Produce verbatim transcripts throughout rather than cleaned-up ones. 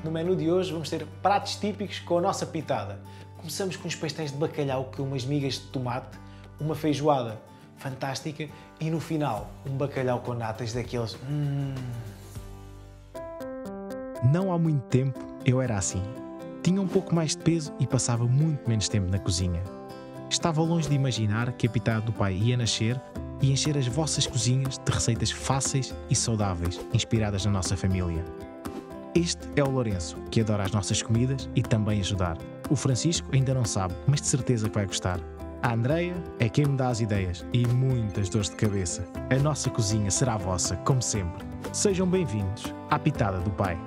No menu de hoje vamos ter pratos típicos com a nossa pitada. Começamos com uns pastéis de bacalhau com umas migas de tomate, uma feijoada fantástica e no final um bacalhau com natas daqueles... Hum... Não há muito tempo eu era assim. Tinha um pouco mais de peso e passava muito menos tempo na cozinha. Estava longe de imaginar que a pitada do pai ia nascer e encher as vossas cozinhas de receitas fáceis e saudáveis, inspiradas na nossa família. Este é o Lourenço, que adora as nossas comidas e também ajudar. O Francisco ainda não sabe, mas de certeza que vai gostar. A Andreia é quem me dá as ideias e muitas dores de cabeça. A nossa cozinha será vossa, como sempre. Sejam bem-vindos à pitada do pai.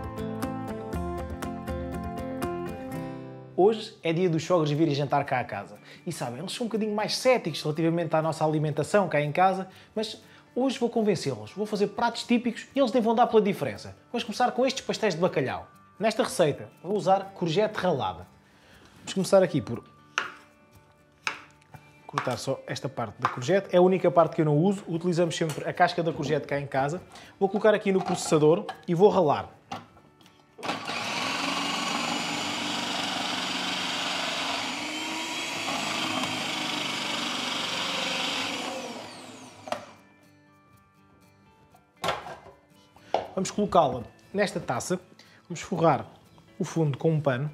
Hoje é dia dos sogros virem jantar cá a casa. E sabem, eles são um bocadinho mais céticos relativamente à nossa alimentação cá em casa, mas hoje vou convencê-los. Vou fazer pratos típicos e eles nem vão dar pela diferença. Vamos começar com estes pastéis de bacalhau. Nesta receita vou usar courgette ralada. Vamos começar aqui por cortar só esta parte da courgette. É a única parte que eu não uso. Utilizamos sempre a casca da courgette cá em casa. Vou colocar aqui no processador e vou ralar. Vamos colocá-la nesta taça, vamos forrar o fundo com um pano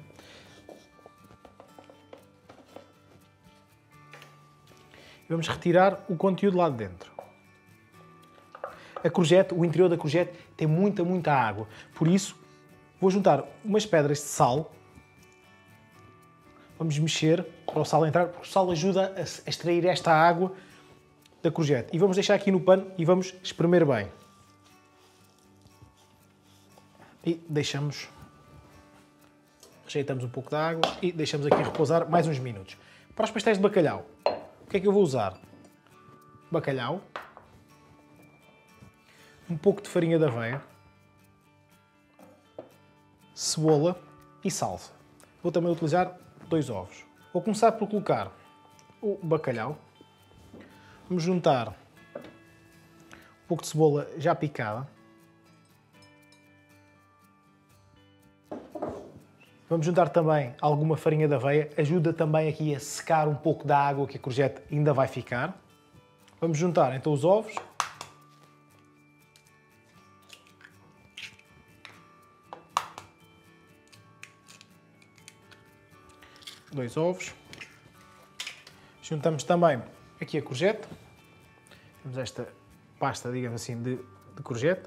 e vamos retirar o conteúdo lá de dentro. A courgette, o interior da courgette tem muita, muita água, por isso vou juntar umas pedras de sal, vamos mexer para o sal entrar, porque o sal ajuda a extrair esta água da courgette. E vamos deixar aqui no pano e vamos espremer bem. E deixamos, rejeitamos um pouco da água e deixamos aqui repousar mais uns minutos. Para os pastéis de bacalhau, o que é que eu vou usar? Bacalhau, um pouco de farinha de aveia, cebola e salsa. Vou também utilizar dois ovos. Vou começar por colocar o bacalhau, vamos juntar um pouco de cebola já picada, vamos juntar também alguma farinha de aveia, ajuda também aqui a secar um pouco da água que a courgette ainda vai ficar. Vamos juntar então os ovos. Dois ovos. Juntamos também aqui a courgette. Temos esta pasta, digamos assim, de, de courgette.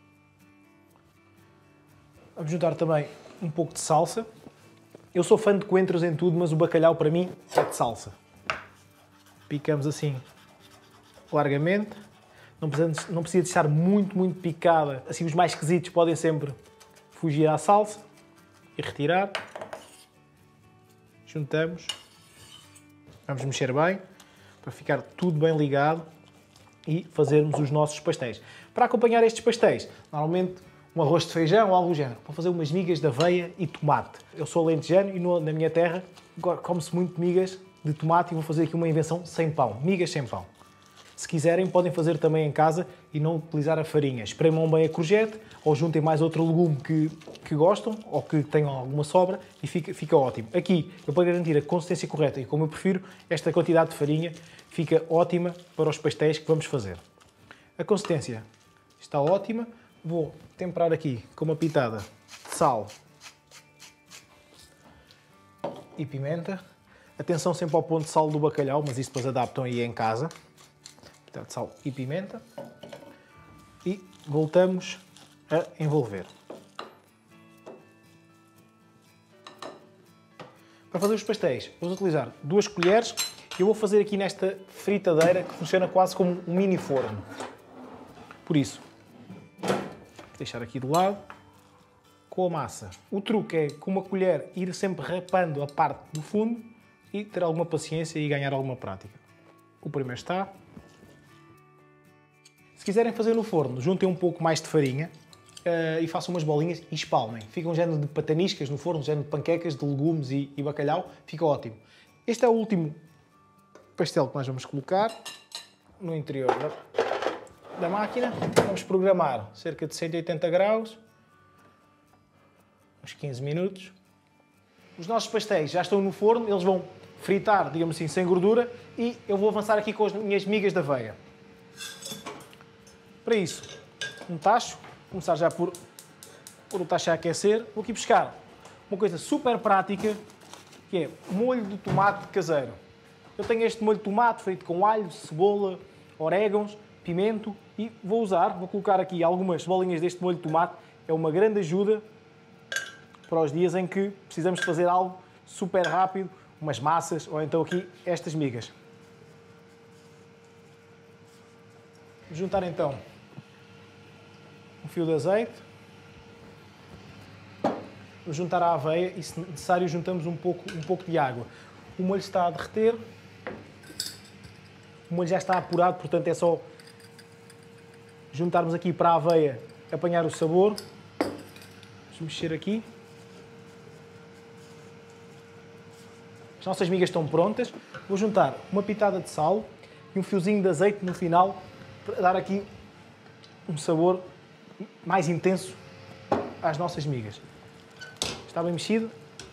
Vamos juntar também um pouco de salsa. Eu sou fã de coentros em tudo, mas o bacalhau para mim é de salsa. Picamos assim largamente. Não precisa, não precisa de estar muito, muito picada. Assim os mais esquisitos podem sempre fugir à salsa e retirar. Juntamos. Vamos mexer bem para ficar tudo bem ligado e fazermos os nossos pastéis. Para acompanhar estes pastéis, normalmente um arroz de feijão ou algo do género. Vou fazer umas migas de aveia e tomate. Eu sou alentejano e no, na minha terra come-se muito migas de tomate e vou fazer aqui uma invenção sem pão. Migas sem pão. Se quiserem, podem fazer também em casa e não utilizar a farinha. Espremam bem a courgette ou juntem mais outro legume que, que gostam ou que tenham alguma sobra e fica, fica ótimo. Aqui, eu para garantir a consistência correta e como eu prefiro, esta quantidade de farinha fica ótima para os pastéis que vamos fazer. A consistência está ótima. Vou temperar aqui com uma pitada de sal e pimenta. Atenção sempre ao ponto de sal do bacalhau, mas isso depois adaptam aí em casa. Pitada de sal e pimenta. E voltamos a envolver. Para fazer os pastéis, vamos utilizar duas colheres. Eu vou fazer aqui nesta fritadeira que funciona quase como um mini forno. Por isso, deixar aqui do lado, com a massa. O truque é, com uma colher, ir sempre rapando a parte do fundo e ter alguma paciência e ganhar alguma prática. O primeiro está. Se quiserem fazer no forno, juntem um pouco mais de farinha uh, e façam umas bolinhas e espalmem. Fica um género de pataniscas no forno, um género de panquecas, de legumes e, e bacalhau. Fica ótimo. Este é o último pastel que nós vamos colocar no interior da máquina. Vamos programar cerca de cento e oitenta graus. uns quinze minutos. Os nossos pastéis já estão no forno, eles vão fritar, digamos assim, sem gordura, e eu vou avançar aqui com as minhas migas de aveia. Para isso, um tacho, vou começar já por, por o tacho a aquecer. Vou aqui buscar uma coisa super prática, que é molho de tomate caseiro. Eu tenho este molho de tomate feito com alho, cebola, orégãos, pimento, e vou usar, vou colocar aqui algumas bolinhas deste molho de tomate. É uma grande ajuda para os dias em que precisamos de fazer algo super rápido, umas massas, ou então aqui estas migas. Vou juntar então um fio de azeite. Vou juntar a aveia e, se necessário, juntamos um pouco, um pouco de água. O molho está a derreter. O molho já está apurado, portanto é só juntarmos aqui para a aveia apanhar o sabor. Vamos mexer aqui. As nossas migas estão prontas. Vou juntar uma pitada de sal e um fiozinho de azeite no final para dar aqui um sabor mais intenso às nossas migas. Está bem mexido.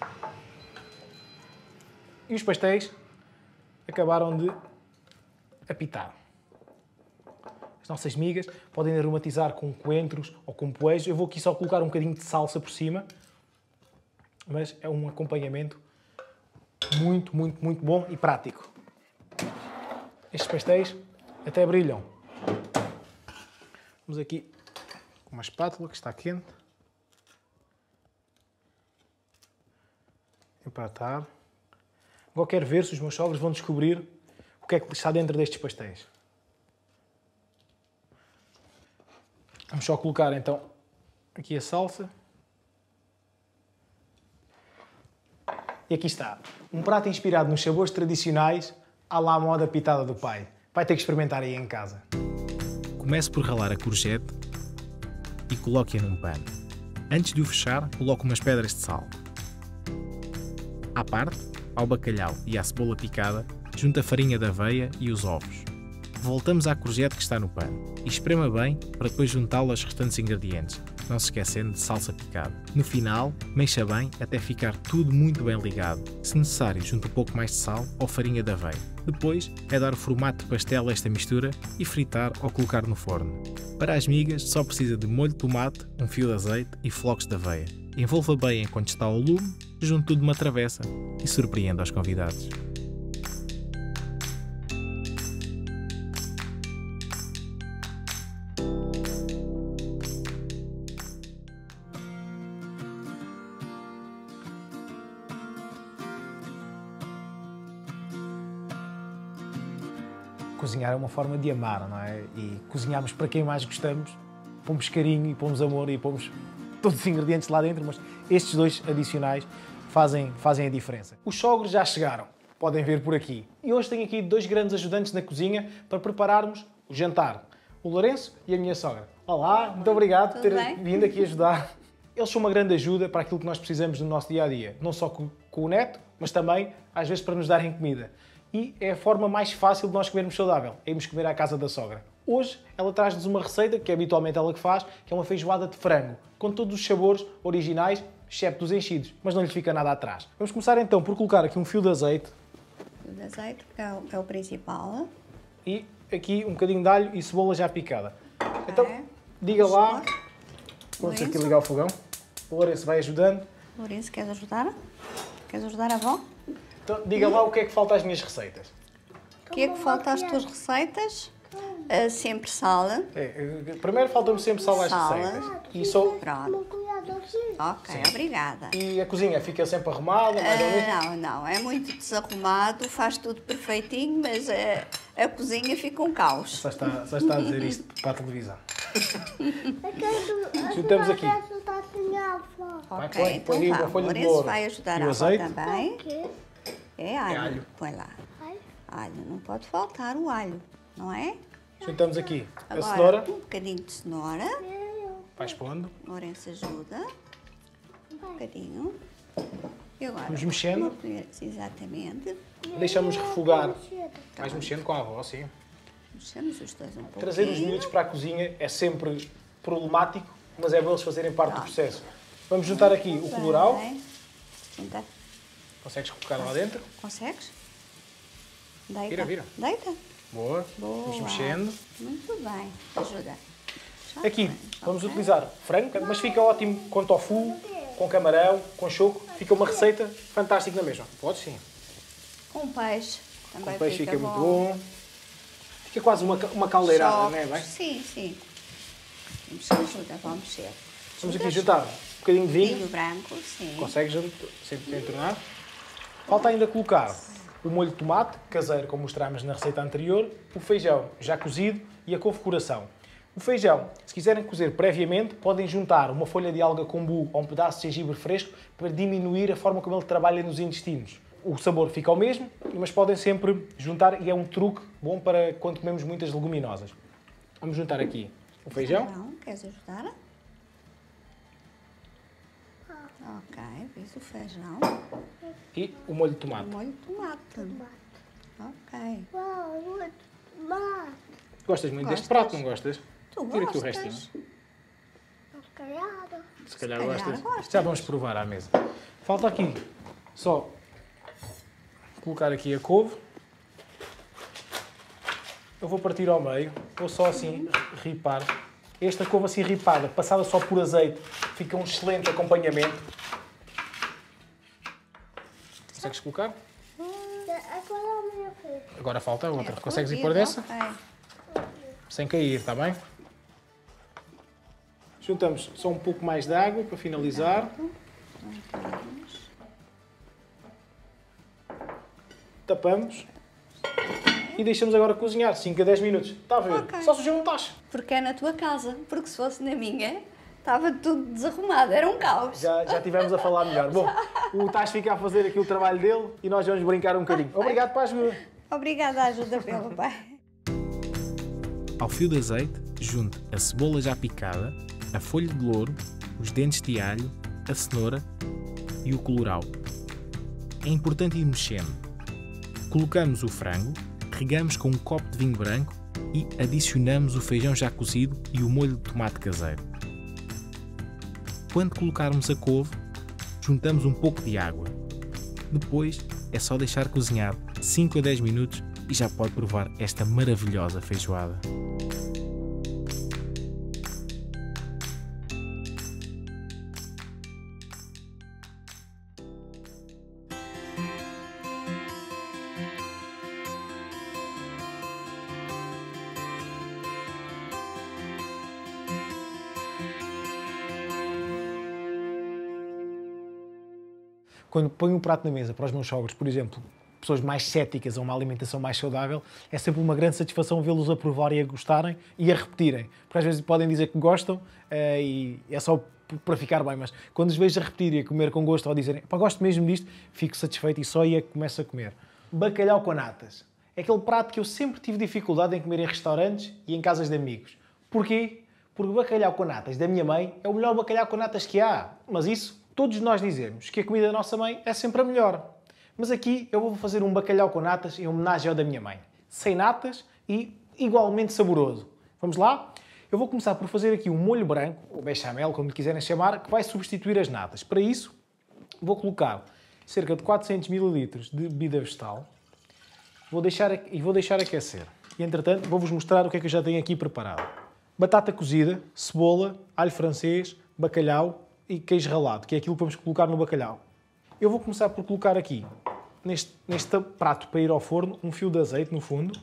E os pastéis acabaram de apitar. As nossas migas podem aromatizar com coentros ou com poejo. Eu vou aqui só colocar um bocadinho de salsa por cima, mas é um acompanhamento muito, muito, muito bom e prático. Estes pastéis até brilham. Vamos aqui com uma espátula que está quente. Empatar. Agora quero ver se os meus sogros vão descobrir o que é que está dentro destes pastéis. Vamos só colocar então aqui a salsa. E aqui está, um prato inspirado nos sabores tradicionais à la moda pitada do pai. Vai ter que experimentar aí em casa. Comece por ralar a courgette e coloque-a num pano. Antes de o fechar, coloque umas pedras de sal. À parte, ao bacalhau e à cebola picada, junte a farinha de aveia e os ovos. Voltamos à courgette que está no pano e esprema bem para depois juntá-lo aos restantes ingredientes, não se esquecendo de salsa picada. No final, mexa bem até ficar tudo muito bem ligado. Se necessário, junte um pouco mais de sal ou farinha de aveia. Depois é dar o formato de pastel a esta mistura e fritar ou colocar no forno. Para as migas, só precisa de molho de tomate, um fio de azeite e flocos de aveia. Envolva bem enquanto está ao lume, junte tudo numa travessa e surpreenda os convidados. Cozinhar é uma forma de amar, não é? E cozinhamos para quem mais gostamos, pomos carinho e pomos amor e pomos todos os ingredientes lá dentro, mas estes dois adicionais fazem, fazem a diferença. Os sogros já chegaram, podem ver por aqui. E hoje tenho aqui dois grandes ajudantes na cozinha para prepararmos o jantar. O Lourenço e a minha sogra. Olá, muito obrigado por terem vindo aqui ajudar. Eles são uma grande ajuda para aquilo que nós precisamos no nosso dia-a-dia. Não só com, com o neto, mas também, às vezes, para nos darem comida. E é a forma mais fácil de nós comermos saudável, é irmos comer à casa da sogra. Hoje ela traz-nos uma receita, que é habitualmente ela que faz, que é uma feijoada de frango, com todos os sabores originais, excepto os enchidos, mas não lhe fica nada atrás. Vamos começar então por colocar aqui um fio de azeite. Fio de azeite, que é o, é o principal. E aqui um bocadinho de alho e cebola já picada. Então, é. diga lá, vamos aqui ligar o fogão. O Lourenço vai ajudando. Lourenço, queres ajudar? Queres ajudar a avó? Então, diga lá o que é que falta às minhas receitas. O que é que falta às tuas receitas? Uh, sempre sal. É, primeiro falta-me sempre sal às sal. receitas. E só... Pronto. Ok, Sim. obrigada. E a cozinha fica sempre arrumada? Mais ou menos? Uh, não, não, é muito desarrumado, faz tudo perfeitinho, mas uh, a cozinha fica um caos. Só está, só está a dizer isto para a televisão. Juntamos aqui. Ok, põe, então põe vá. O Lourenço vai ajudar a avó também. É alho. é alho. Põe lá. Alho, não pode faltar o alho, não é? Juntamos aqui a Agora, cenoura. Um bocadinho de cenoura. Vai expondo. Lourenço ajuda. Um bocadinho. E agora? Vamos mexendo. Exatamente. Deixamos refogar. Vais mexendo com a avó, sim. Mexemos os dois um pouquinho. Trazer os miúdos para a cozinha é sempre problemático, mas é bom eles fazerem parte Pronto. do processo. Vamos juntar aqui o colorau. Junta. Consegues colocar lá dentro? Consegues? Deita. Vira, vira. Deita. Boa. Boa. Vamos mexendo. Muito bem. Ajuda. Já aqui vamos okay. utilizar frango, mas fica ótimo com tofu, com camarão, com choco. Fica uma receita fantástica na mesma. Pode sim. Com peixe. Também com peixe fica, fica bom. muito bom. Fica quase uma, uma caldeirada, não é? Bem? Sim, sim. Vamos ajuda, vamos mexer. Vamos aqui juntar um bocadinho de vinho. Vinho branco, sim. Consegues sempre entornar. Falta ainda colocar o molho de tomate, caseiro, como mostrámos na receita anterior, o feijão já cozido e a couve coração. O feijão, se quiserem cozer previamente, podem juntar uma folha de alga kombu ou um pedaço de gengibre fresco para diminuir a forma como ele trabalha nos intestinos. O sabor fica o mesmo, mas podem sempre juntar e é um truque bom para quando comemos muitas leguminosas. Vamos juntar aqui o feijão. Não, queres ajudar? Ok, fiz o feijão. E o molho de tomate. O molho de tomate. tomate. Ok. Uau, molho de tomate. Gostas muito Gostas? deste prato, não gostas? Tu Tira aqui o gostas? restinho. Se calhar. Se calhar, calhar gostas. gostas. Já vamos provar à mesa. Falta aqui só colocar aqui a couve. Eu vou partir ao meio. Vou só assim ripar. Esta couve assim ripada, passada só por azeite, fica um excelente acompanhamento. Consegues colocar? Agora é a minha vez. Agora falta outra. É, Consegues ir vida, pôr dessa? ok. Sem cair, está bem? Juntamos só um pouco mais de água para finalizar. Tapamos. E deixamos agora cozinhar cinco a dez minutos. Está a ver? Ok. Só sujou um tacho. Porque é na tua casa. Porque se fosse na minha, estava tudo desarrumado. Era um caos. Já, já tivemos a falar melhor. Bom, o tacho fica a fazer aqui o trabalho dele e nós vamos brincar um bocadinho. Obrigado para a ajuda. Obrigada à ajuda pelo pai. Ao fio de azeite, junte a cebola já picada, a folha de louro, os dentes de alho, a cenoura e o colorau. É importante ir mexendo. Colocamos o frango, regamos com um copo de vinho branco e adicionamos o feijão já cozido e o molho de tomate caseiro. Quando colocarmos a couve, juntamos um pouco de água. Depois é só deixar cozinhar cinco a dez minutos e já pode provar esta maravilhosa feijoada. Quando ponho um prato na mesa para os meus sogros, por exemplo, pessoas mais céticas a uma alimentação mais saudável, é sempre uma grande satisfação vê-los a provarem e a gostarem e a repetirem. Porque às vezes podem dizer que gostam uh, e é só para ficar bem, mas quando os vejo a repetir e a comer com gosto ou a dizerem pá, gosto mesmo disto, fico satisfeito e só aí é que começo a comer. Bacalhau com natas. É aquele prato que eu sempre tive dificuldade em comer em restaurantes e em casas de amigos. Porquê? Porque o bacalhau com natas da minha mãe é o melhor bacalhau com natas que há. Mas isso, todos nós dizemos que a comida da nossa mãe é sempre a melhor. Mas aqui eu vou fazer um bacalhau com natas em homenagem ao da minha mãe. Sem natas e igualmente saboroso. Vamos lá? Eu vou começar por fazer aqui um molho branco, ou bechamel, como lhe quiserem chamar, que vai substituir as natas. Para isso, vou colocar cerca de quatrocentos mililitros de bebida vegetal vou deixar, e vou deixar aquecer. E, entretanto, vou-vos mostrar o que é que eu já tenho aqui preparado. Batata cozida, cebola, alho francês, bacalhau e queijo ralado, que é aquilo que vamos colocar no bacalhau. Eu vou começar por colocar aqui, neste, neste prato para ir ao forno, um fio de azeite no fundo.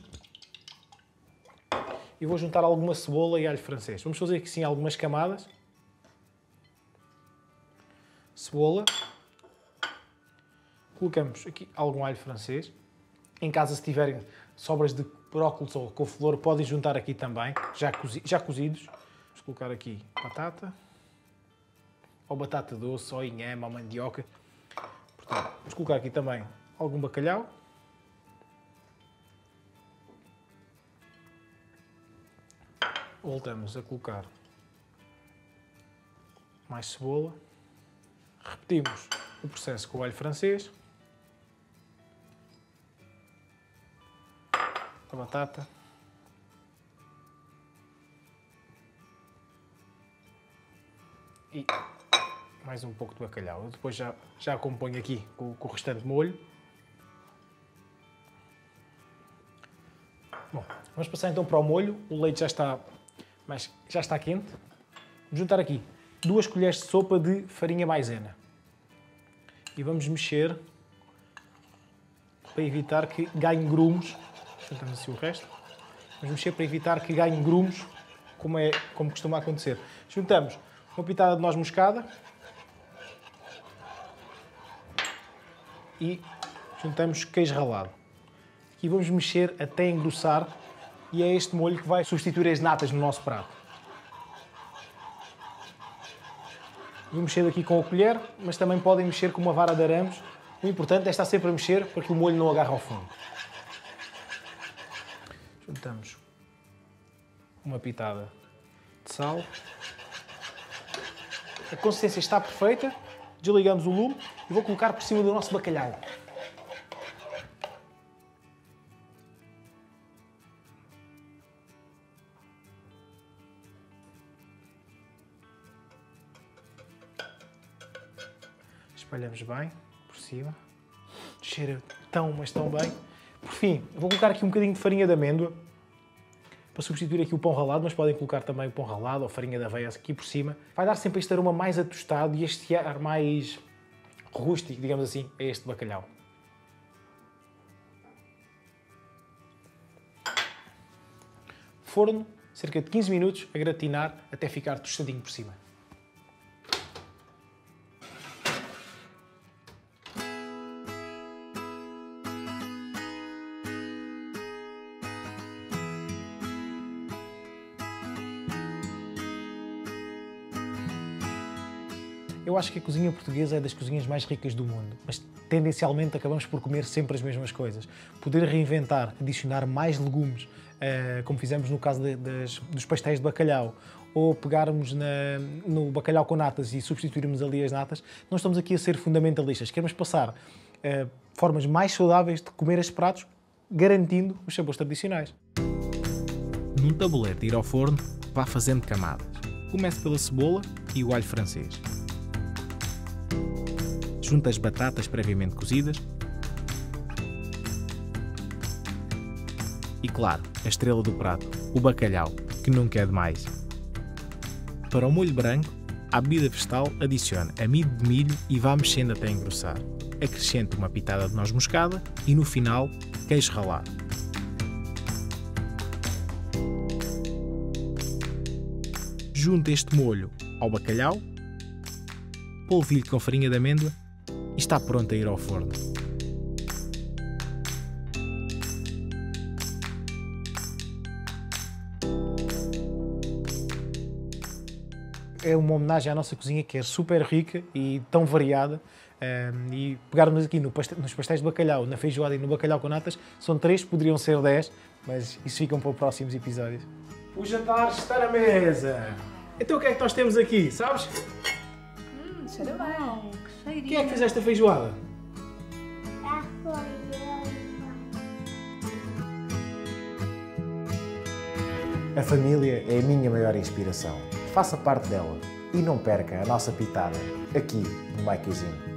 E vou juntar alguma cebola e alho francês. Vamos fazer aqui sim algumas camadas. Cebola. Colocamos aqui algum alho francês. Em casa, se tiverem sobras de brócolis ou couve-flor, podem juntar aqui também, já, cozi já cozidos. Vamos colocar aqui batata. Ou batata doce, ou inhame, ou mandioca. Portanto, vamos colocar aqui também algum bacalhau. Voltamos a colocar mais cebola. Repetimos o processo com o alho francês. A batata. E mais um pouco de bacalhau. Eu depois já, já acompanho aqui com, com o restante molho. Bom, vamos passar então para o molho. O leite já está, mas já está quente. Vamos juntar aqui duas colheres de sopa de farinha maisena. E vamos mexer para evitar que ganhe grumos. Juntamos assim o resto. Vamos mexer para evitar que ganhe grumos, como, é, como costuma acontecer. Juntamos uma pitada de noz moscada e juntamos queijo ralado. E vamos mexer até engrossar e é este molho que vai substituir as natas no nosso prato. Vou mexer aqui com a colher, mas também podem mexer com uma vara de arames. O importante é estar sempre a mexer para que o molho não agarre ao fundo. Juntamos uma pitada de sal. A consistência está perfeita. Desligamos o lume e vou colocar por cima do nosso bacalhau. Espalhamos bem por cima. Cheira tão, mas tão bem. Por fim, vou colocar aqui um bocadinho de farinha de amêndoa para substituir aqui o pão ralado, mas podem colocar também o pão ralado ou farinha de aveia aqui por cima. Vai dar sempre este aroma mais atostado e este ar mais rústico, digamos assim, a este bacalhau. Forno, cerca de quinze minutos, a gratinar até ficar tostadinho por cima. Eu acho que a cozinha portuguesa é das cozinhas mais ricas do mundo, mas tendencialmente acabamos por comer sempre as mesmas coisas. Poder reinventar, adicionar mais legumes, como fizemos no caso de, das, dos pastéis de bacalhau, ou pegarmos na, no bacalhau com natas e substituirmos ali as natas, não estamos aqui a ser fundamentalistas. Queremos passar uh, formas mais saudáveis de comer estes pratos, garantindo os sabores tradicionais. Num tabuleiro de ir ao forno, vá fazendo camadas. Comece pela cebola e o alho francês. Junte as batatas previamente cozidas. E claro, a estrela do prato, o bacalhau, que nunca é demais. Para o molho branco, à bebida vegetal adicione amido de milho e vá mexendo até engrossar. Acrescente uma pitada de noz moscada e no final, queijo ralado. Junte este molho ao bacalhau, polvilhe com farinha de amêndoa e está pronto a ir ao forno. É uma homenagem à nossa cozinha, que é super rica e tão variada. Um, e pegarmos aqui no paste nos pastéis de bacalhau, na feijoada e no bacalhau com natas, são três, poderiam ser dez, mas isso ficam para os próximos episódios. O jantar está na mesa! Então o que é que nós temos aqui, sabes? Hum, cheira bem. Que cheirinho. Quem é que fez esta feijoada? A família é a minha maior inspiração. Faça parte dela e não perca a nossa pitada aqui no Maiquezinho.